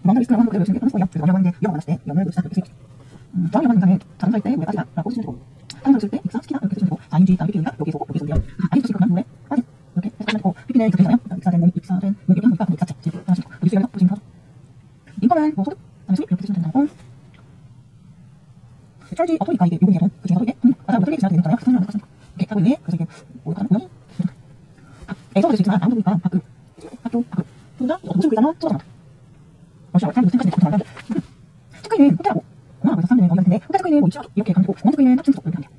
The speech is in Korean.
원하는 리스트를 한번 그대로 준비해서 거예요. 그래서 원하는 게 영어 만났을 때 영어를 시작 이렇게 쓰고 저항 영어는 자동 사일 때 왜 빠지다라고 쓰시면 되고 사용을 쓸 때 익사 시키다 이렇게 쓰시면 되고 4인주의 PP가 여기서 오고요. 아이도 쓰시고 난 후에 빠진 이렇게 해서 쓰시면 되고 PP는 이렇게 되잖아요. 익사된 몸 얘기 하니까 익사체 이렇게 하시고 뉴스에서 보시면 하죠. 인컴은 뭐 소득, 수입 이렇게 쓰시면 된다고 찰지 어토니까 이게 요금 계약은 그 중에 어토리게 맞아요. 어토리게 지나도 되는 거잖아요. 그래서 하셨으니까 이렇게 하고 있네. 그래서 이게 뭐가 하는 거니? 에서 될 수 있지만 아무도 보니까 밖을 학교 혼자 무슨 글자나 써잖아. 러시아 사람들 생각하는 것도 많은데 체크인은 호텔하고 그래서 사람들은 거기 같은데 호텔 체크인은 뭐 이렇게 가면 되고 공항 체크인은 탑승석 이렇게 하면 돼요.